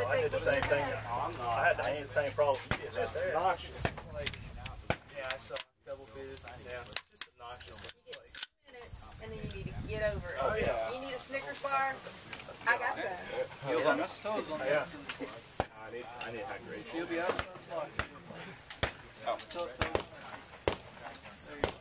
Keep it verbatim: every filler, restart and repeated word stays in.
I did the same thing. I had the same problem you did right there. Noxious. It's like, yeah, I saw double fitted. Yeah, it's just obnoxious. It's like, and then you need to get over it. Oh, yeah. You need a Snickers bar? I got that. Heels on this, toes on Yeah. this. I need, I need hydration. She'll be outside the box. Oh. there you go.